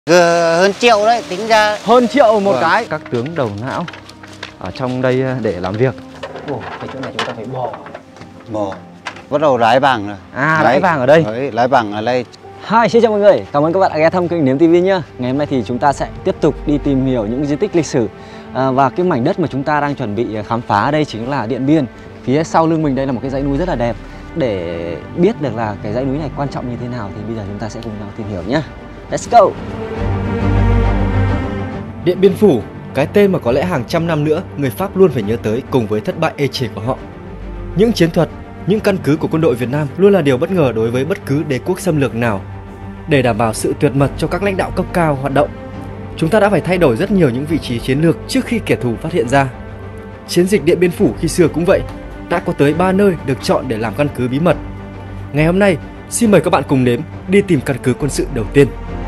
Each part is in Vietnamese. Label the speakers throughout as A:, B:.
A: Hơn triệu đấy, tính ra
B: hơn triệu một cái. Các tướng đầu não ở trong đây để làm việc. Ồ, cái chỗ này chúng ta phải bò.
A: bắt đầu lái vàng rồi.
B: Lái vàng ở đây.
A: Đấy, lái vàng ở đây.
B: Hi, xin chào mọi người. Cảm ơn các bạn đã ghé thăm kênh Nếm TV nhá. Ngày hôm nay thì chúng ta sẽ tiếp tục đi tìm hiểu những di tích lịch sử. Và cái mảnh đất mà chúng ta đang chuẩn bị khám phá ở đây chính là Điện Biên. Phía sau lưng mình đây là một cái dãy núi rất là đẹp. Để biết được là cái dãy núi này quan trọng như thế nào thì bây giờ chúng ta sẽ cùng nhau tìm hiểu nhé. Let's go!
C: Điện Biên Phủ, cái tên mà có lẽ hàng trăm năm nữa người Pháp luôn phải nhớ tới cùng với thất bại ê chề của họ. Những chiến thuật, những căn cứ của quân đội Việt Nam luôn là điều bất ngờ đối với bất cứ đế quốc xâm lược nào. Để đảm bảo sự tuyệt mật cho các lãnh đạo cấp cao hoạt động, chúng ta đã phải thay đổi rất nhiều những vị trí chiến lược trước khi kẻ thù phát hiện ra. Chiến dịch Điện Biên Phủ khi xưa cũng vậy, đã có tới 3 nơi được chọn để làm căn cứ bí mật. Ngày hôm nay, xin mời các bạn cùng Nếm đi tìm căn cứ quân sự đầu tiên.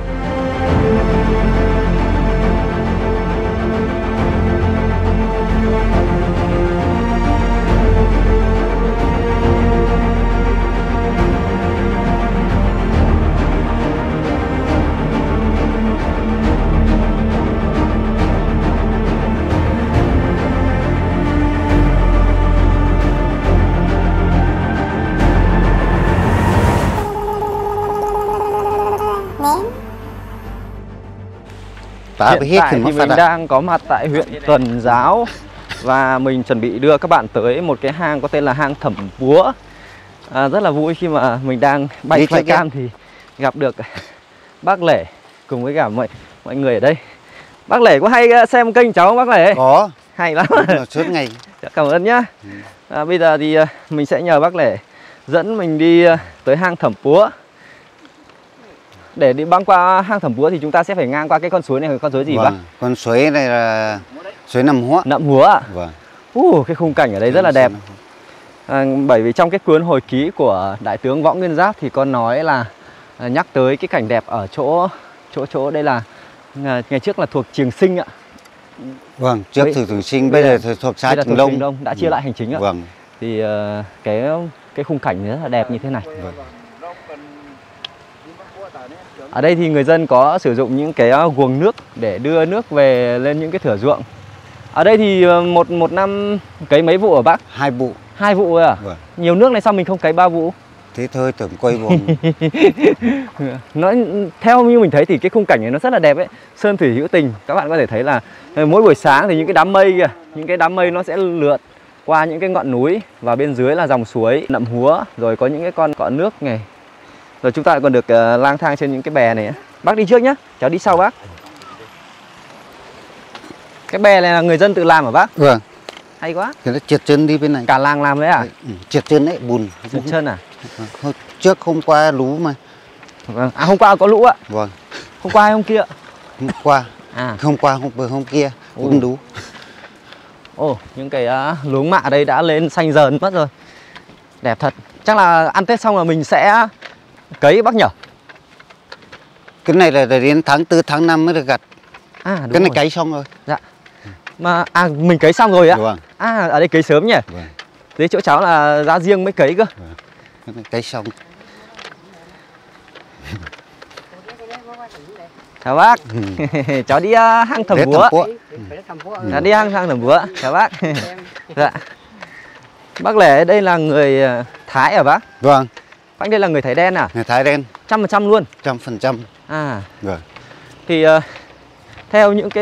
B: Hiện tại thì mình đang có mặt tại huyện Tuần Giáo và mình chuẩn bị đưa các bạn tới một cái hang có tên là hang Thẩm Búa. Rất là vui khi mà mình đang bay flycam thì gặp được bác Lể cùng với cả mọi người ở đây. Bác Lể có hay xem kênh cháu không bác Lể?
A: Có.
B: Hay lắm.
A: Suốt ngày.
B: Cảm ơn nhá. Bây giờ thì mình sẽ nhờ bác Lể dẫn mình đi tới hang Thẩm Búa. Để đi băng qua hang Thẩm Búa thì chúng ta sẽ phải ngang qua cái con suối này. Con suối gì bác?
A: Con suối này là suối Nậm Húa.
B: Nậm Húa ạ?
A: Vâng.
B: Cái khung cảnh ở đây rất là đẹp. Bởi vì trong cái cuốn hồi ký của Đại tướng Võ Nguyên Giáp thì có nói là nhắc tới cái cảnh đẹp ở chỗ đây là ngày trước là thuộc Trường Sinh ạ.
A: Vâng, trước thuộc Trường Sinh, bây giờ thuộc xã Trường Đông.
B: Đã chia lại hành chính ạ.
A: Vâng.
B: Thì cái khung cảnh rất là đẹp như thế này.
A: Vâng.
B: Ở đây thì người dân có sử dụng những cái guồng nước để đưa nước về lên những cái thửa ruộng. Ở đây thì một năm cấy mấy vụ hả bác?
A: 2 vụ.
B: 2 vụ rồi à?
A: Vâng.
B: Nhiều nước này sao mình không cấy 3 vụ?
A: Thế thôi tưởng quay buồn.
B: Nó theo như mình thấy thì cái khung cảnh này nó rất là đẹp ấy. Sơn thủy hữu tình. Các bạn có thể thấy là mỗi buổi sáng thì những cái đám mây kìa, những cái đám mây nó sẽ lượn qua những cái ngọn núi và bên dưới là dòng suối Nậm Húa, rồi có những cái con cọ nước này. Rồi chúng ta còn được lang thang trên những cái bè này. Bác đi trước nhé, cháu đi sau bác. Cái bè này là người dân tự làm hả bác?
A: Vâng.
B: Hay quá.
A: Thế nó trượt chân đi bên này.
B: Cả làng làm đấy à?
A: Trượt chân đấy, bùn.
B: Trượt chân à?
A: Trước hôm qua lũ mà.
B: Vâng. Hôm qua có lũ ạ?
A: Vâng.
B: Hôm qua hay hôm kia?
A: Hôm qua.
B: Hôm qua,
A: hôm kia cũng lũ.
B: Những cái luống mạ đây đã lên xanh dờn mất rồi. Đẹp thật. Chắc là ăn Tết xong là mình sẽ cấy bác nhỉ?
A: Cái này là đến tháng 4, tháng 5 mới được gặt.
B: Đúng
A: cái này
B: rồi.
A: cấy xong rồi.
B: Dạ. Mà mình cấy xong rồi ạ?
A: Vâng.
B: Ở đây cấy sớm nhỉ?
A: Vâng.
B: Dưới chỗ cháu là ra riêng mới cấy cơ.
A: Vâng. Cái này cấy xong.
B: Chào bác. Cháu đi hang Thẩm Búa. Đi hang Thẩm Búa. Chào bác. Dạ. Bác Lể đây là người Thái à bác?
A: Vâng.
B: Bác đây là người Thái đen à?
A: Người Thái đen.
B: 100% luôn?
A: 100%.
B: Vâng. Thì theo những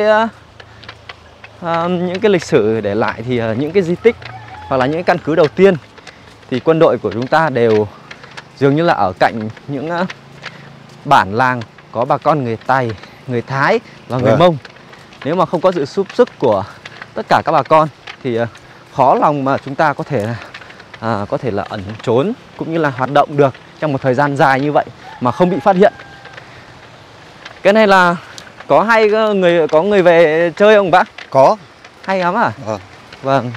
B: cái lịch sử để lại thì những cái di tích hoặc là những cái căn cứ đầu tiên thì quân đội của chúng ta đều dường như là ở cạnh những bản làng có bà con người Tày, người Thái và người Mông. Nếu mà không có sự giúp sức của tất cả các bà con thì khó lòng mà chúng ta có thể là ẩn trốn cũng như là hoạt động được trong một thời gian dài như vậy mà không bị phát hiện. Cái này là có người về chơi không bác?
A: Có.
B: Hay lắm à? Vâng.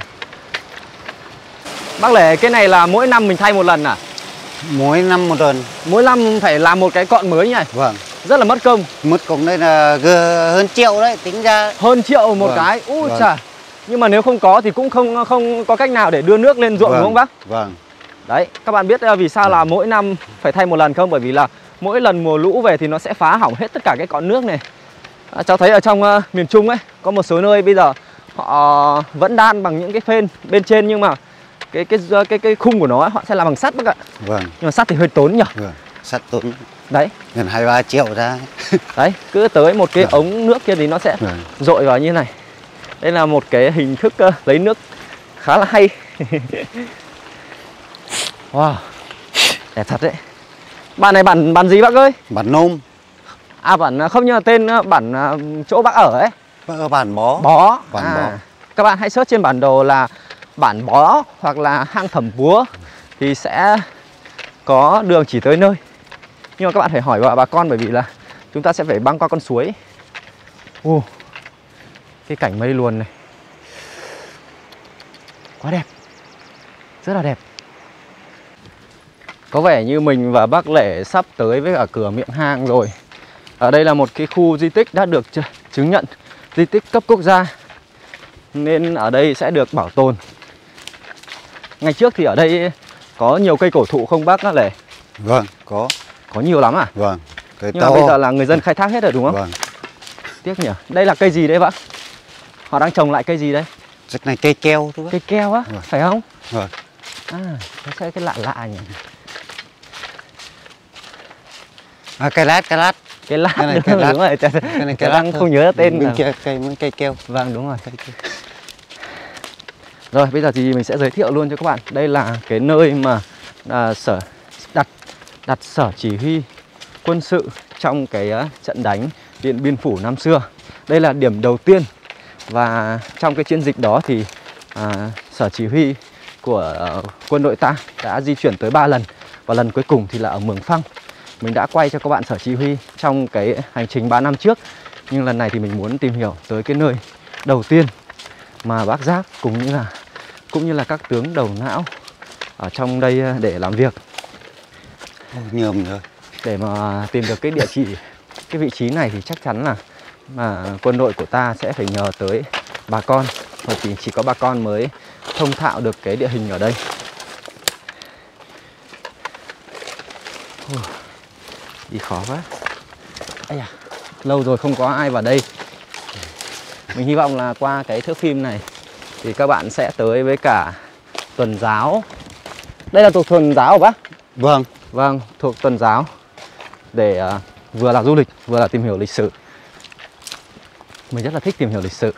B: Bác Lể cái này là mỗi năm mình thay một lần à?
A: Mỗi năm một lần.
B: Mỗi năm phải làm một cái cọn mới nhỉ?
A: Vâng.
B: Rất là mất công.
A: Mất công đây là hơn triệu đấy, tính ra.
B: Hơn triệu một cái. Chà. Nhưng mà nếu không có thì cũng không có cách nào để đưa nước lên ruộng đúng không bác?
A: Vâng.
B: Đấy, các bạn biết vì sao là mỗi năm phải thay một lần không? Bởi vì là mỗi lần mùa lũ về thì nó sẽ phá hỏng hết tất cả cái cọn nước này. Cháu thấy ở trong miền Trung ấy, có một số nơi bây giờ họ vẫn đan bằng những cái phên bên trên, nhưng mà cái khung của nó ấy, họ sẽ làm bằng sắt bác ạ.
A: Vâng.
B: Nhưng mà sắt thì hơi tốn nhỉ.
A: Vâng. Sắt tốn.
B: Đấy.
A: Gần 2-3 triệu ra.
B: Đấy, cứ tới một cái ống nước kia thì nó sẽ dội vào như này. Đây là một cái hình thức lấy nước khá là hay. Wow, đẹp thật đấy. Bản này bản gì bác ơi?
A: Bản Nôm.
B: À bản không, nhưng mà tên bản chỗ bác ở ấy.
A: Ở bản Bó.
B: Bó.
A: Bản Bó.
B: Các bạn hãy search trên bản đồ là bản Bó hoặc là hang Thẩm Búa thì sẽ có đường chỉ tới nơi. Nhưng mà các bạn phải hỏi bà con, bởi vì là chúng ta sẽ phải băng qua con suối. Cái cảnh mây luồn này quá đẹp, rất là đẹp. Có vẻ như mình và bác Lễ sắp tới với cả cửa miệng hang rồi. Ở đây là một cái khu di tích đã được chứng nhận di tích cấp quốc gia, nên ở đây sẽ được bảo tồn. Ngày trước thì ở đây có nhiều cây cổ thụ không bác Lễ?
A: Vâng, có.
B: Có nhiều lắm à?
A: Vâng. Cây
B: Nhưng
A: to.
B: mà bây giờ là người dân khai thác hết rồi đúng không?
A: Vâng.
B: Tiếc nhỉ. Đây là cây gì đấy bác? Họ đang trồng lại cây gì đấy?
A: Rất này cây keo thôi bác.
B: Cây keo á,
A: Vâng.
B: phải không?
A: Vâng.
B: À, nó sẽ cái lạ lạ nhỉ.
A: Cây lát.
B: Cái lát,
A: Cái này
B: đúng,
A: cây lát.
B: đúng rồi.
A: Cái này cây lát
B: Đang không nhớ tên.
A: Bên kia cây keo.
B: Vâng, đúng rồi. Rồi, bây giờ thì mình sẽ giới thiệu luôn cho các bạn. Đây là cái nơi mà đặt sở chỉ huy quân sự trong cái trận đánh Điện Biên Phủ năm xưa. Đây là điểm đầu tiên, và trong cái chiến dịch đó thì sở chỉ huy của quân đội ta đã di chuyển tới 3 lần, và lần cuối cùng thì là ở Mường Phăng. Mình đã quay cho các bạn sở chỉ huy trong cái hành trình 3 năm trước, nhưng lần này thì mình muốn tìm hiểu tới cái nơi đầu tiên mà bác Giáp cũng như là các tướng đầu não ở trong đây để làm việc.
A: Nhầm rồi.
B: Để mà tìm được cái địa chỉ, cái vị trí này thì chắc chắn là quân đội của ta sẽ phải nhờ tới bà con, bởi vì chỉ có bà con mới thông thạo được cái địa hình ở đây. Đi khó quá. Ây da, lâu rồi không có ai vào đây. Mình hy vọng là qua cái thước phim này thì các bạn sẽ tới với cả tuần giáo. Đây là thuộc tuần giáo hả bác?
A: Vâng.
B: Vâng, thuộc tuần giáo, để vừa là du lịch vừa là tìm hiểu lịch sử. Mình rất là thích tìm hiểu lịch sử.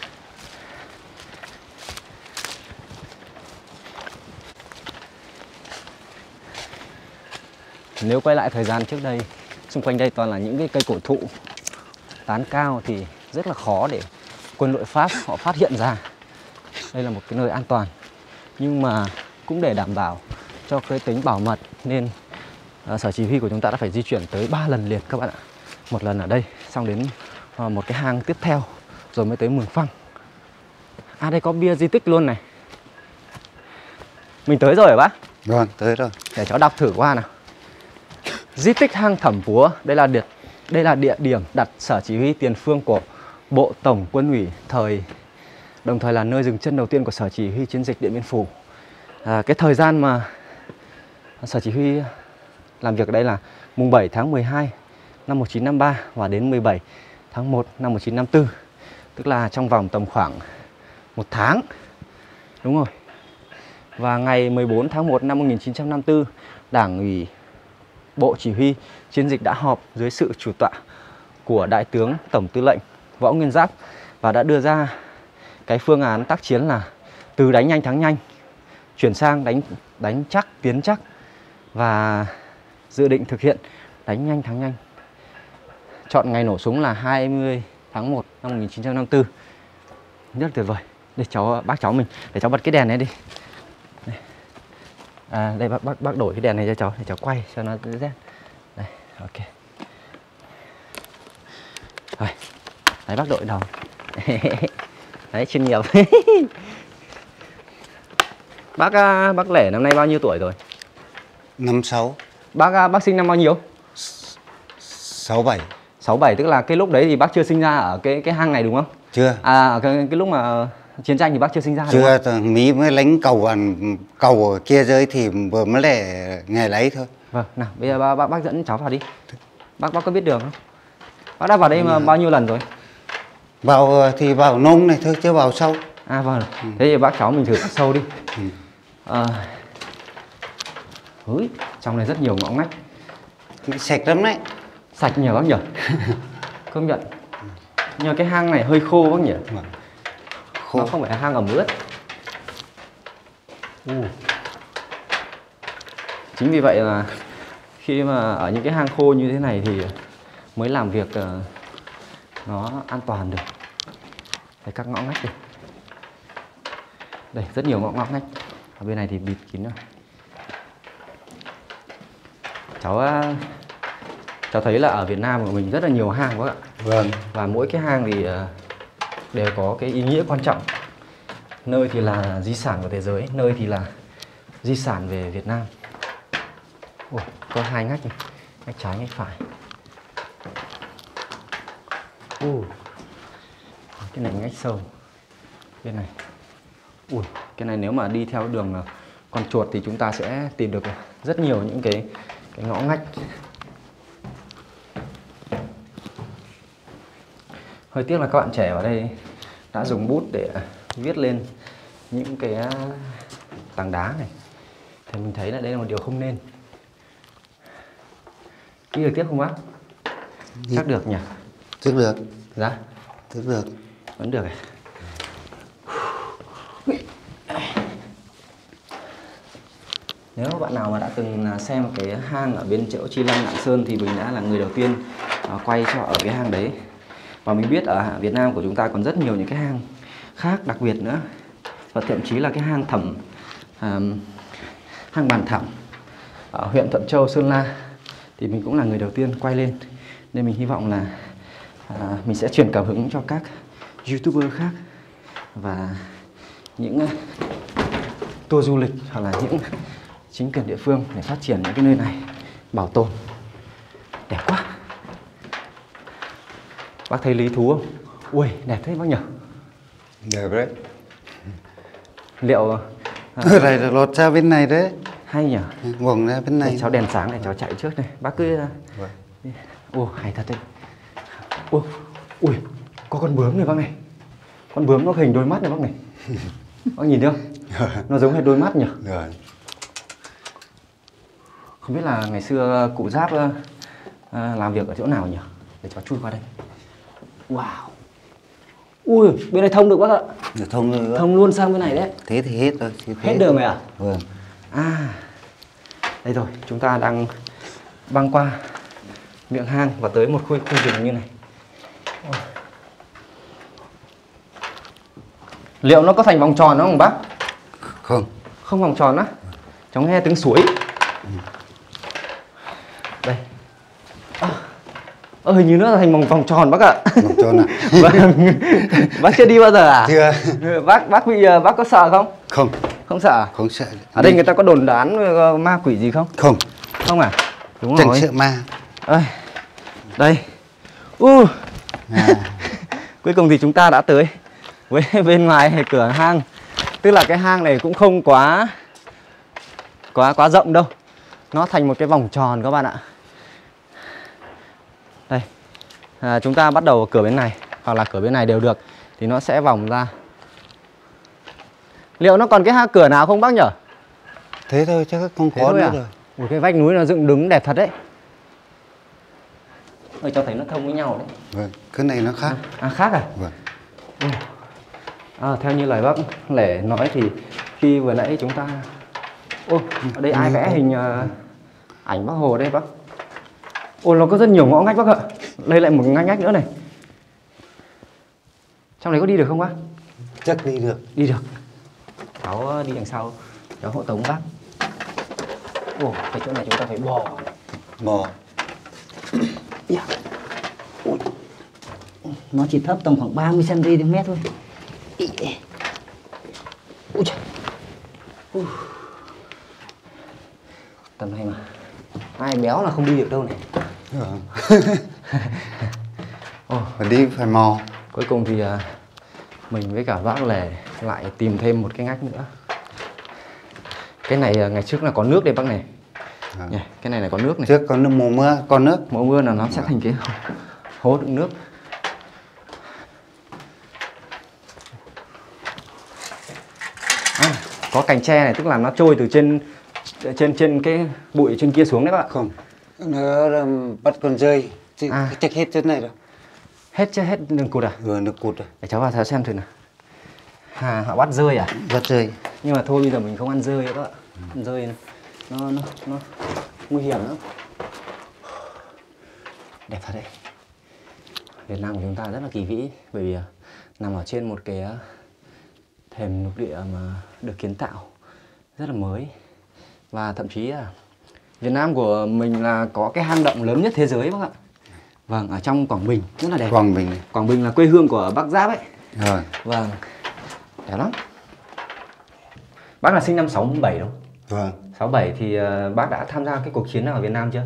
B: Nếu quay lại thời gian trước đây, xung quanh đây toàn là những cái cây cổ thụ tán cao thì rất là khó để quân đội Pháp họ phát hiện ra. Đây là một cái nơi an toàn, nhưng mà cũng để đảm bảo cho cái tính bảo mật nên sở chỉ huy của chúng ta đã phải di chuyển tới 3 lần liền các bạn ạ. Một lần ở đây, xong đến một cái hang tiếp theo, rồi mới tới Mường Phăng. À, đây có bia di tích luôn này. Mình tới rồi hả bác?
A: Vâng, tới rồi.
B: Để cháu đọc thử qua nào. Di tích hang Thẩm Búa, đây là địa điểm đặt sở chỉ huy tiền phương của Bộ Tổng Quân ủy đồng thời là nơi dừng chân đầu tiên của sở chỉ huy chiến dịch Điện Biên Phủ. Cái thời gian mà sở chỉ huy làm việc ở đây là mùng 7 tháng 12 năm 1953 và đến 17 tháng 1 năm 1954, tức là trong vòng tầm khoảng 1 tháng. Đúng rồi. Và ngày 14 tháng 1 năm 1954, Đảng ủy Bộ Chỉ huy chiến dịch đã họp dưới sự chủ tọa của Đại tướng Tổng tư lệnh Võ Nguyên Giáp và đã đưa ra cái phương án tác chiến là từ đánh nhanh thắng nhanh chuyển sang đánh chắc tiến chắc, và dự định thực hiện đánh nhanh thắng nhanh. Chọn ngày nổ súng là 20 tháng 1 năm 1954. Rất tuyệt vời. Để bác cháu mình, để cháu bật cái đèn này đi. Đây bác đổi cái đèn này cho cháu để cháu quay cho nó rét. Đây, ok. Rồi. Đấy, bác đội đầu. Đấy, chuyên nghiệp. Bác Lễ năm nay bao nhiêu tuổi rồi?
A: 56.
B: Bác sinh năm bao nhiêu?
A: 67.
B: 67, tức là cái lúc đấy thì bác chưa sinh ra ở cái hang này đúng không?
A: Chưa.
B: Cái lúc mà chiến tranh thì bác chưa sinh ra đúng
A: không? Chưa, Mỹ mới lánh cầu ở kia rơi thì vừa mới lại ngày lấy thôi.
B: Vâng, nào bây giờ bác dẫn cháu vào đi. Bác có biết đường không? Bác đã vào đây mà bao nhiêu lần rồi?
A: Vào thì vào nông này thôi chứ vào sâu.
B: À vâng, thế thì bác cháu mình thử sâu đi. Trong này rất nhiều ngõ ngách.
A: Sạch lắm đấy.
B: Sạch nhờ bác nhỉ? Công nhận. Nhưng cái hang này hơi khô bác nhỉ?
A: Khô.
B: Nó không phải là hang ẩm ướt. Chính vì vậy là khi mà ở những cái hang khô như thế này thì mới làm việc nó an toàn được. Đây các ngõ ngách đây. Đây rất nhiều ngõ ngách. Ở bên này thì bịt kín rồi. Cháu thấy là ở Việt Nam của mình rất là nhiều hang bác ạ.
A: Vâng.
B: Và mỗi cái hang thì đều có cái ý nghĩa quan trọng. Nơi thì là di sản của thế giới, nơi thì là di sản về Việt Nam. Ồ, có 2 ngách này, ngách trái ngách phải. Cái này ngách sâu. Bên này. Ui, cái này nếu mà đi theo đường con chuột thì chúng ta sẽ tìm được rất nhiều những cái ngõ ngách. Hơi tiếc là các bạn trẻ ở đây đã dùng bút để viết lên những cái tảng đá này. Thì mình thấy là đây là một điều không nên. Đi được tiếp không bác? Chắc được nhỉ?
A: Chắc được.
B: Dạ?
A: Chắc được.
B: Vẫn được. Nếu bạn nào mà đã từng xem cái hang ở bên chỗ Chi Lăng, Lạng Sơn thì mình đã là người đầu tiên quay cho ở cái hang đấy. Và mình biết ở Việt Nam của chúng ta còn rất nhiều những cái hang khác đặc biệt nữa. Và thậm chí là cái hang Thẩm, hang Bàn Thẳm ở huyện Thuận Châu, Sơn La thì mình cũng là người đầu tiên quay lên. Nên mình hy vọng là mình sẽ truyền cảm hứng cho các YouTuber khác và những tour du lịch hoặc là những chính quyền địa phương để phát triển những cái nơi này, bảo tồn. Đẹp quá. Bác thấy lý thú không? Ui, đẹp thế bác nhỉ?
A: Đẹp đấy.
B: Liệu
A: Này là lột ra bên này đấy.
B: hay nhỉ?
A: Vòng ra bên này.
B: Để cháu đèn sáng này cháu chạy trước này. Bác cứ ồ, hay thật đấy. Ui, có con bướm này bác này. Con bướm nó hình đôi mắt này bác này. Bác nhìn thấy không? Nó giống hệt đôi mắt nhỉ?
A: Rồi.
B: Không biết là ngày xưa cụ Giáp làm việc ở chỗ nào nhỉ? Để cháu chui qua đây. Wow. Ui, bên này thông được bác ạ.
A: Được thông nữa.
B: Thông luôn sang bên này đấy.
A: Thế thì hết rồi.
B: Hết đường rồi à?
A: Vâng.
B: À, đây rồi, chúng ta đang băng qua miệng hang và tới một khu rừng như này. Liệu nó có thành vòng tròn không bác?
A: Không.
B: Không vòng tròn á? Cháu nghe tiếng suối. Đây. Hình như nó là thành vòng tròn bác ạ.
A: Vòng tròn à?
B: Vâng. Bác chưa đi bao giờ à?
A: Chưa.
B: Bác có sợ không?
A: Không.
B: Không sợ à?
A: Không sợ.
B: Ở đây người ta có đồn đoán ma quỷ gì không?
A: Không.
B: Không à? Đúng
A: Chẳng
B: rồi.
A: sợ ma.
B: Đây. Cuối cùng thì chúng ta đã tới với bên ngoài cửa hang. Tức là cái hang này cũng không quá rộng đâu. Nó thành một cái vòng tròn các bạn ạ. Đây. Chúng ta bắt đầu cửa bên này hoặc là cửa bên này đều được thì nó sẽ vòng ra. Liệu nó còn cái cửa nào không bác nhỉ?
A: Thế thôi chứ không
B: Thế
A: có
B: thôi
A: nữa
B: à?
A: rồi.
B: Một cái vách núi nó dựng đứng đẹp thật đấy. Cháu thấy nó thông với nhau đấy.
A: Vâng, cái này nó khác.
B: Khác à?
A: Vâng.
B: Theo như lời bác Lễ nói thì khi vừa nãy chúng ta... ở đây ai vẽ hình ảnh bác Hồ đây bác? Nó có rất nhiều ngõ ngách bác ạ. Đây lại một ngách nữa này. Trong này có đi được không bác?
A: Chắc đi được.
B: Đi được. Cháu đi đằng sau, cháu hộ tống bác. Cái chỗ này chúng ta phải bò.
A: Bò.
D: Nó chỉ thấp tầm khoảng 30 cm thôi.
B: Tầm này mà ai béo là không đi được đâu này.
A: Phải đi phải mò.
B: Cuối cùng thì mình với cả bác Lề lại tìm thêm một cái ngách nữa. Cái này ngày trước là có nước đây bác này.
A: Vâng.
B: Nhỉ, cái này là có nước này.
A: Trước có nước mùa mưa, có nước.
B: Mùa mưa là nó sẽ thành cái hố đựng nước. Có cành tre này, tức là nó trôi từ trên cái bụi trên kia xuống đấy các bạn.
A: Không, nó bắt con rơi, chắc hết chỗ này rồi.
B: Hết đường cụt à?
A: Được cụt rồi.
B: Để cháu vào xem thử nào. Họ bắt rơi à?
A: Bắt rơi.
B: Nhưng mà thôi bây giờ mình không ăn rơi nữa các bạn. Ăn rơi nó nguy hiểm lắm. Đẹp thật đấy. Việt Nam của chúng ta rất là kỳ vĩ, bởi vì nằm ở trên một cái thềm lục địa mà được kiến tạo rất là mới. Và thậm chí là Việt Nam của mình là có cái hang động lớn nhất thế giới các bạn. Vâng, ở trong Quảng Bình rất là đẹp. Quảng Bình là quê hương của bác Giáp ấy.
A: Rồi.
B: Vâng, đẹp lắm. Bác là sinh năm 67 đúng không?
A: Vâng.
B: 67 thì bác đã tham gia cái cuộc chiến nào ở Việt Nam chưa?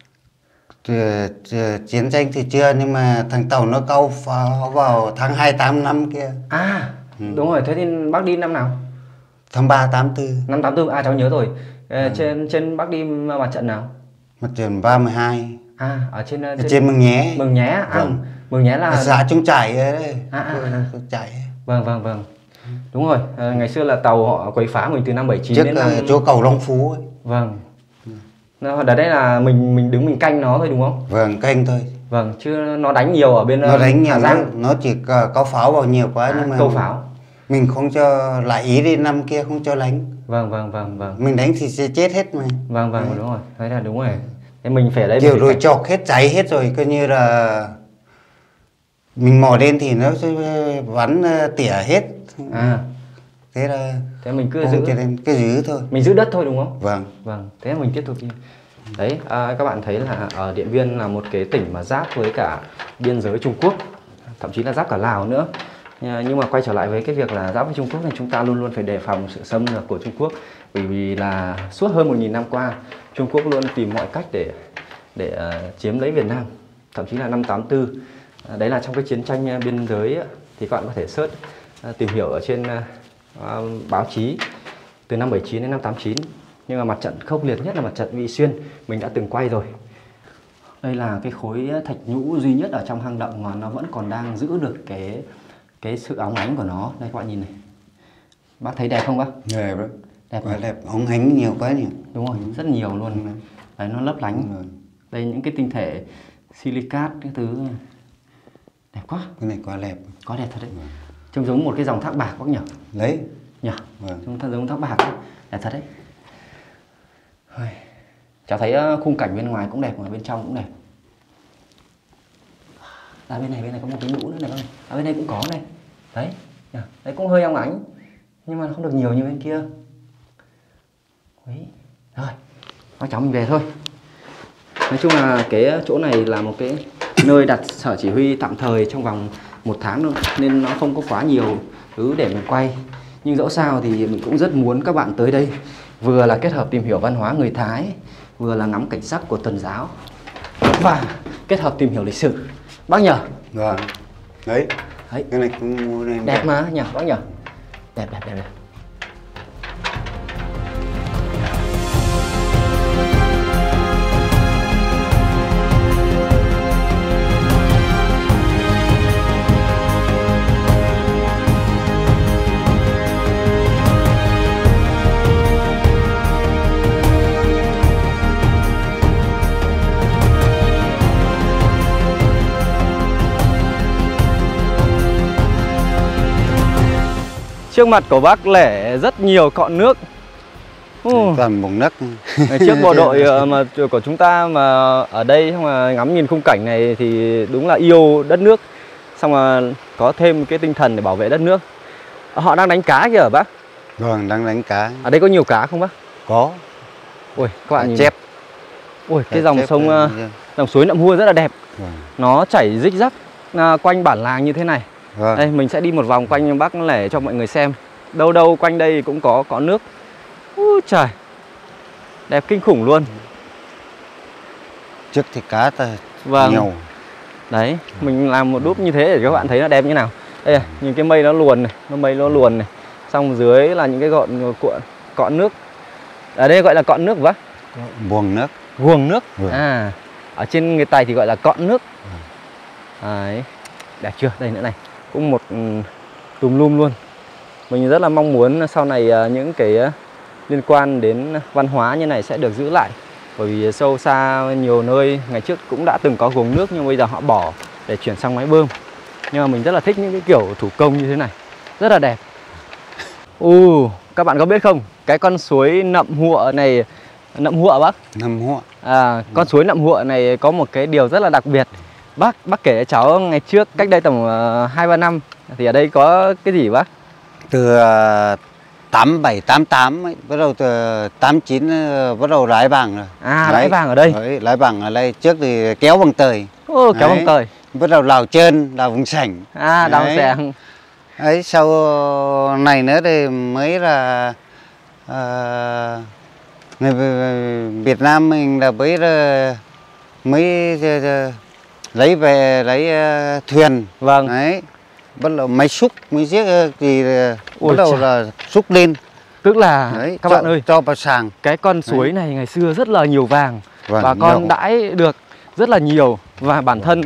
A: Chiến tranh thì chưa, nhưng mà thằng Tàu nó câu pháo vào tháng 28 năm kia.
B: Đúng rồi, thế thì bác đi năm nào?
A: Tháng 3 84.
B: Năm 84, cháu nhớ rồi. Trên bác đi mặt trận nào?
A: Mặt trận 32.
B: Ở
A: trên Mường Nhé.
B: Mường Nhé,
A: Vâng.
B: Mường Nhé là
A: xã Trung Chải đấy. Chải.
B: Vâng. Đúng rồi, ngày xưa là Tàu họ quấy phá mình từ năm 79
A: trước
B: đến năm
A: chỗ cầu Long Phú ấy.
B: Vâng. Ở đấy là mình đứng mình canh nó thôi đúng không?
A: Vâng, canh thôi.
B: Vâng, chứ nó đánh nhiều ở bên
A: nó đánh nhiều,
B: Hà Giang.
A: nó chỉ có pháo vào nhiều quá, nhưng mà
B: câu pháo
A: mình không cho lại ý đi, năm kia không cho đánh.
B: Vâng.
A: Mình đánh thì sẽ chết hết mà.
B: Vâng, đúng rồi, thế là đúng rồi. Thế mình phải đấy
A: kiểu rồi chọc hết, cháy hết rồi, coi như là mình mò lên thì nó sẽ bắn tỉa hết. Thế là
B: thế mình cứ giữ
A: cái giữ thôi,
B: mình giữ đất thôi đúng không?
A: Vâng.
B: Thế là mình tiếp tục đi. Đấy, các bạn thấy là ở Điện Biên là một cái tỉnh mà giáp với cả biên giới Trung Quốc, thậm chí là giáp cả Lào nữa. Nhưng mà quay trở lại với cái việc là giáp với Trung Quốc này, chúng ta luôn luôn phải đề phòng sự xâm lược của Trung Quốc, bởi vì là suốt hơn 1000 năm qua Trung Quốc luôn tìm mọi cách để chiếm lấy Việt Nam, thậm chí là năm 84. Đấy là trong cái chiến tranh biên giới thì các bạn có thể search tìm hiểu ở trên báo chí từ năm 79 đến năm 89. Nhưng mà mặt trận khốc liệt nhất là mặt trận Vị Xuyên, mình đã từng quay rồi. Đây là cái khối thạch nhũ duy nhất ở trong hang động mà nó vẫn còn đang giữ được cái sự óng ánh của nó. Đây các bạn nhìn này. Bác thấy đẹp không bác?
A: Đẹp đấy.
B: Đẹp
A: quá đẹp, óng ánh nhiều quá nhỉ.
B: Đúng rồi, rất nhiều luôn. Đấy, nó lấp lánh. Đây những cái tinh thể silicat cái thứ đẹp quá.
A: Cái này quá đẹp.
B: Quá đẹp thật đấy. Trông giống một cái dòng thác bạc bác nhỉ?
A: Đấy.
B: Nhỉ? Trông ta giống thác bạc ấy. Đẹp thật đấy. Cháu thấy khung cảnh bên ngoài cũng đẹp mà bên trong cũng đẹp. Bên này có một cái nhũ nữa này bác. Bên này cũng có này. Đấy. Đấy cũng hơi óng ánh, nhưng mà nó không được nhiều như bên kia. Đấy. Rồi, bác cháu mình về thôi. Nói chung là cái chỗ này là một cái nơi đặt sở chỉ huy tạm thời trong vòng 1 tháng thôi, nên nó không có quá nhiều thứ để mình quay. Nhưng dẫu sao thì mình cũng rất muốn các bạn tới đây, vừa là kết hợp tìm hiểu văn hóa người Thái, vừa là ngắm cảnh sắc của Tuần giáo, và kết hợp tìm hiểu lịch sử. Bác nhỉ?
A: Vâng. Đấy. Cái này cũng
B: đẹp mà nhỉ bác nhỉ? Đẹp. Trước mặt của bác Lẻ rất nhiều cọn nước.
A: Toàn bùng nước.
B: Trước bộ đội của chúng ta mà ở đây xong mà ngắm nhìn khung cảnh này thì đúng là yêu đất nước, xong mà có thêm cái tinh thần để bảo vệ đất nước. Họ đang đánh cá kìa bác.
A: Vâng, đang đánh cá.
B: Ở đây có nhiều cá không bác?
A: Có.
B: Ui, các bạn nhìn.
A: Chép.
B: Ui, cái dòng sông, dòng suối Nậm Hua rất là đẹp. Nó chảy rích rắc quanh bản làng như thế này. Đây, mình sẽ đi một vòng quanh bác Lẻ cho mọi người xem. Đâu đâu quanh đây cũng có nước. Úi trời, đẹp kinh khủng luôn.
A: Trước thì cá nhiều.
B: Đấy, mình làm một đúp như thế để các bạn thấy nó đẹp như nào. Đây, nhìn cái mây nó luồn này, mây nó luồn này. Xong dưới là những cái cọn nước. Ở đây gọi là cọn nước bác.
A: Buồng nước.
B: Guồng nước.
A: Vâng.
B: À, ở trên người Tày thì gọi là cọn nước. Đấy, đẹp chưa? Đây nữa này, cũng một tùm lum luôn. Mình rất là mong muốn sau này những cái liên quan đến văn hóa như này sẽ được giữ lại. Bởi vì sâu xa nhiều nơi ngày trước cũng đã từng có guồng nước nhưng bây giờ họ bỏ để chuyển sang máy bơm. Nhưng mà mình rất là thích những cái kiểu thủ công như thế này, rất là đẹp. Các bạn có biết không, cái con suối Nậm Hụa này, Nậm Hụa bác?
A: Nậm Hụa.
B: Con suối Nậm Hụa này có một cái điều rất là đặc biệt. Bác kể cho cháu ngày trước cách đây tầm 2-3 năm thì ở đây có cái gì bác?
A: Từ 87, 88 ấy, bắt đầu từ 89 bắt đầu lái vàng rồi.
B: Lái vàng ở đây.
A: Đấy, lái vàng ở đây, trước thì kéo bằng tời.
B: Kéo bằng tời.
A: Bắt đầu lào trơn, lào vùng sảnh.
B: Đào sảnh.
A: Ấy sau này nữa thì mới là người Việt Nam mình là mới lấy về thuyền.
B: Vâng.
A: Đấy. Bắt đầu máy xúc, máy giết thì bắt đầu là xúc lên.
B: Tức là
A: đấy,
B: các bạn ơi,
A: cho vào sàng.
B: Cái con suối này ngày xưa rất là nhiều vàng.
A: Vâng,
B: bà con đãi được rất là nhiều. Và bản thân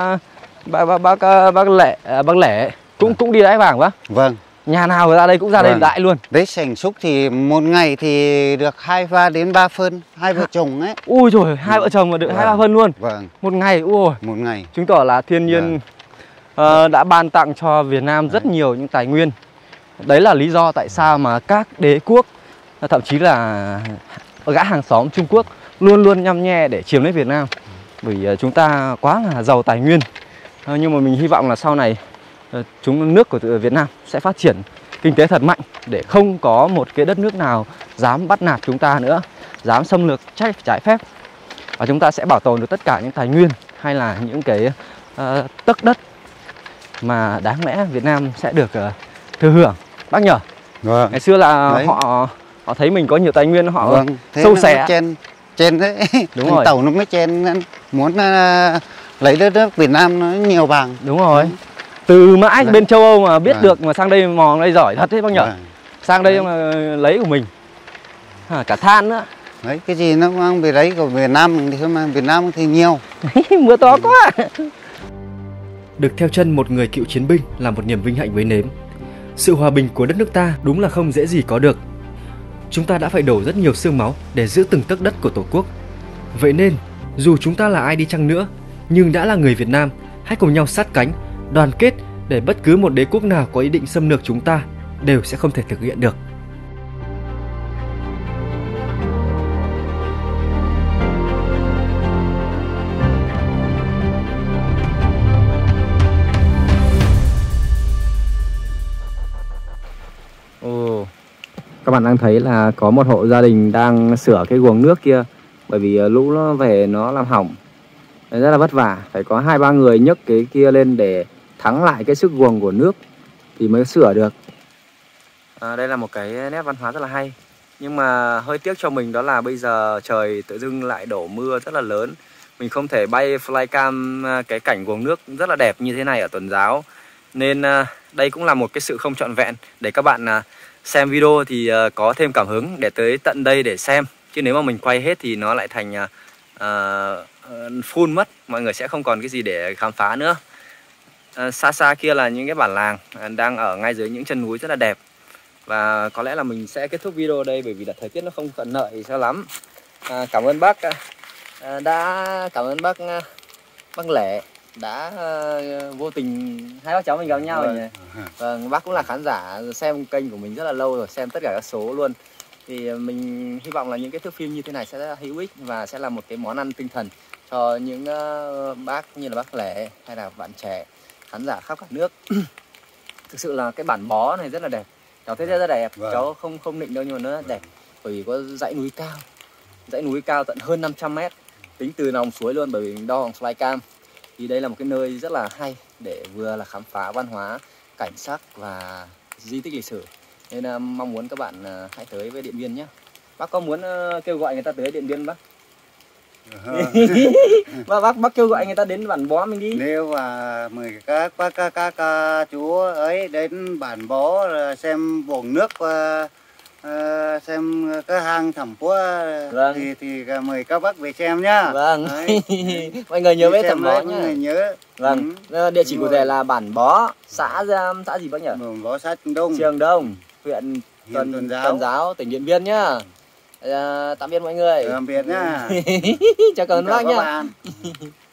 B: bác Lẻ cũng đi đãi vàng bác.
A: Vâng.
B: Nhà nào ra đây cũng ra đây đãi luôn.
A: Đấy, sành xúc thì một ngày thì được 2 đến 3 phân, hai vợ chồng ấy.
B: Ui rồi, hai vợ chồng mà được 2-3 phân luôn.
A: Vâng.
B: Một ngày,
A: một ngày.
B: Chứng tỏ là thiên nhiên đã ban tặng cho Việt Nam rất nhiều những tài nguyên. Đấy là lý do tại sao mà các đế quốc, thậm chí là gã hàng xóm Trung Quốc luôn luôn nhăm nhe để chiếm lấy Việt Nam. Bởi chúng ta quá là giàu tài nguyên. Nhưng mà mình hy vọng là sau này nước của Việt Nam sẽ phát triển kinh tế thật mạnh để không có một cái đất nước nào dám bắt nạt chúng ta nữa, dám xâm lược trái phép. Và chúng ta sẽ bảo tồn được tất cả những tài nguyên hay là những cái tấc đất mà đáng lẽ Việt Nam sẽ được thừa hưởng. Bác nhờ.
A: Vâng.
B: Ngày xưa là họ thấy mình có nhiều tài nguyên, họ sâu xẻ.
A: Trên đấy.
B: Đúng rồi.
A: Tàu nó mới trên muốn lấy đất nước Việt Nam nó nhiều vàng.
B: Đúng rồi. Từ mãi bên châu Âu mà biết được mà sang đây mò đây giỏi thật đấy bác nhở. Sang đây mà lấy của mình. Cả than nữa.
A: Đấy, cái gì nó mang về đấy của Việt Nam thì không, Việt Nam thì nhiều.
B: Mưa to quá.
C: Được theo chân một người cựu chiến binh là một niềm vinh hạnh với nếm. Sự hòa bình của đất nước ta đúng là không dễ gì có được. Chúng ta đã phải đổ rất nhiều xương máu để giữ từng tấc đất của Tổ quốc. Vậy nên, dù chúng ta là ai đi chăng nữa, nhưng đã là người Việt Nam, hãy cùng nhau sát cánh, đoàn kết để bất cứ một đế quốc nào có ý định xâm lược chúng ta đều sẽ không thể thực hiện được.
B: Các bạn đang thấy là có một hộ gia đình đang sửa cái guồng nước kia. Bởi vì lũ nó về nó làm hỏng. Rất là vất vả. Phải có 2-3 người nhấc cái kia lên để thắng lại cái sức guồng của nước thì mới sửa được. Đây là một cái nét văn hóa rất là hay. Nhưng mà hơi tiếc cho mình đó là bây giờ trời tự dưng lại đổ mưa rất là lớn. Mình không thể bay flycam cái cảnh guồng nước rất là đẹp như thế này ở Tuần Giáo. Nên đây cũng là một cái sự không trọn vẹn để các bạn xem video thì có thêm cảm hứng để tới tận đây để xem. Chứ nếu mà mình quay hết thì nó lại thành full mất. Mọi người sẽ không còn cái gì để khám phá nữa. Xa xa kia là những cái bản làng đang ở ngay dưới những chân núi rất là đẹp. Và có lẽ là mình sẽ kết thúc video đây bởi vì là thời tiết nó không thuận lợi cho lắm. Cảm ơn bác cảm ơn bác Lẻ đã vô tình hai bác cháu mình gặp nhau rồi nhỉ. Vâng, bác cũng là khán giả xem kênh của mình rất là lâu rồi, xem tất cả các số luôn. Thì mình hy vọng là những cái thước phim như thế này sẽ rất là hữu ích và sẽ là một cái món ăn tinh thần cho những bác như là bác Lẻ hay là bạn trẻ khán giả khắp cả nước. Thực sự là cái bản bó này rất là đẹp. Cháu thấy rất đẹp. Cháu không định đâu nhưng mà nó rất đẹp. Bởi vì có dãy núi cao tận hơn 500 m. Tính từ lòng suối luôn bởi vì mình đo bằng flycam. Thì đây là một cái nơi rất là hay để vừa là khám phá văn hóa, cảnh sắc và di tích lịch sử. Nên mong muốn các bạn hãy tới với Điện Biên nhé. Bác có muốn kêu gọi người ta tới Điện Biên bác? Bác kêu gọi người ta đến bản bó mình đi.
A: Nếu mà mời các chú ấy đến bản bó xem guồng nước xem cái hang Thẩm Púa
B: Vâng.
A: thì mời các bác về xem nhá.
B: Vâng.
A: Đấy.
B: Mọi người nhớ
A: Đi
B: với
A: xem
B: Thẩm Bó
A: đấy,
B: nhá.
A: mọi người nhớ.
B: Vâng. Địa chỉ cụ thể là bản Bó, xã gì bác nhỉ?
A: Bó xã Trường Đông.
B: Trường Đông, huyện
A: Tuần
B: Tuần Giáo, tỉnh Điện Biên nhá. Tạm biệt mọi người.
A: Tạm biệt nhá.
B: Chào cảm ơn bác
A: Chào các
B: nhá.
A: bạn.